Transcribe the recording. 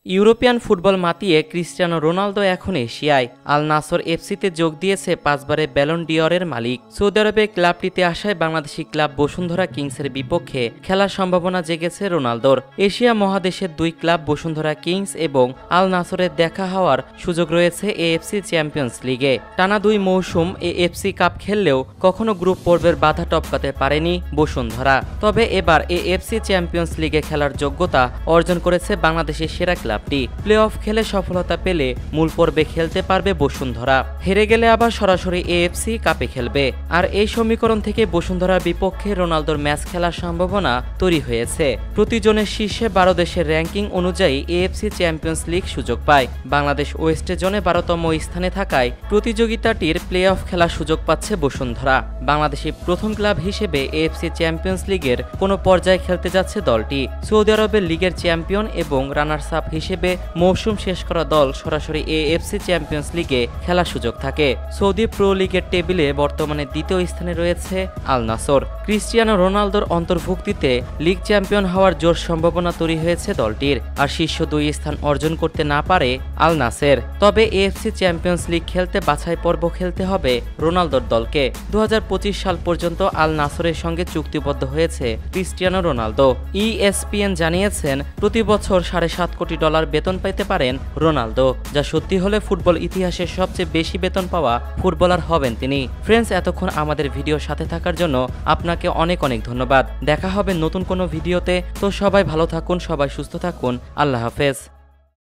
European football মাতিয়ে Cristiano Ronaldo এখন এশিয়ায়। আল নাসর এফসিতে যোগ দিয়েছে 5 বারের ব্যালন ডি'অরের মালিক। সৌদি আরবের ক্লাবটিতে আসায় বাংলাদেশি ক্লাব বসুন্ধরা কিংসের বিপক্ষে খেলার সম্ভাবনা জেগেছে রোনালদোর। এশিয়া মহাদেশের 2 ক্লাব বসুন্ধরা কিংস এবং আল নাসরের দেখা হওয়ার সুযোগ রয়েছে এএফসি চ্যাম্পিয়ন্স লিগে। টানা 2 মৌসুম এএফসি কাপ খেললেও কখনো গ্রুপ পর্বের বাধা টপকাতে পারেনি বসুন্ধরা। তবে এবার এএফসি চ্যাম্পিয়ন্স লিগে খেলার যোগ্যতা অর্জন করেছে বাংলাদেশের সেরা ক্লাব। প্লে অফ খেলে সফলতা পেলে মূল পর্বে খেলতে পারবে বসুন্ধরা, হেরে গেলে আবার সরাসরি এএফসি কাপে খেলবে। আর এই সমীকরণ থেকে বসুন্ধরার বিপক্ষে রোনালদোর ম্যাচ খেলার সম্ভাবনা তৈরি হয়েছে। প্রতিজনের শীর্ষে 12 দেশের র্যাঙ্কিং অনুযায়ী এএফসি চ্যাম্পিয়ন্স লিগ সুযোগ পায়। বাংলাদেশ ওয়েস্টে জোনে 12তম স্থানে থাকায় প্রতিযোগিতাটির প্লে অফ খেলার সুযোগ পাচ্ছে বসুন্ধরা। বাংলাদেশি প্রথম ক্লাব হিসেবে এএফসি চ্যাম্পিয়ন্স লিগের কোনো পর্যায়ে খেলতে যাচ্ছে দলটি। সৌদি আরবের লিগের চ্যাম্পিয়ন এবং রানার্স আপ হিসেবে মৌসুম শেষ করা দল সরাসরি এএফসি চ্যাম্পিয়ন্স লিগে খেলার সুযোগ থাকে। সৌদি প্রো লিগের টেবিলে বর্তমানে 2য় স্থানে রয়েছে আল নাসর। ক্রিস্টিয়ানো রোনালদোর অন্তর্ভুক্তিতে লিগ চ্যাম্পিয়ন হওয়ার জোর সম্ভাবনা তৈরি হয়েছে দলটির। আর শীর্ষ 2 স্থান অর্জন করতে না পারে আল নাসের। তবে এএফসি চ্যাম্পিয়ন্স লিগ খেলতে বাছাই পর্ব খেলতে হবে রোনালদোর দলকে। 2025 সাল পর্যন্ত আল নাসরের সঙ্গে চুক্তিবদ্ধ হয়েছে ক্রিস্টিয়ানো রোনালদো। ইএসপিএন জানিয়েছেন প্রতি বছর $7.5 কোটি বেতন পাইতে পারেন রোনালদো, যা সত্যি হলে ফুটবল ইতিহাসের সবচেয়ে বেশি বেতন পাওয়া ফুটবলার হবেন তিনি। ফ্রেন্ডস, এতক্ষণ আমাদের ভিডিওর সাথে থাকার জন্য আপনাকে অনেক ধন্যবাদ। দেখা হবে নতুন কোনো ভিডিওতে। তো সবাই ভালো থাকুন, সবাই সুস্থ থাকুন। আল্লাহ হাফেজ।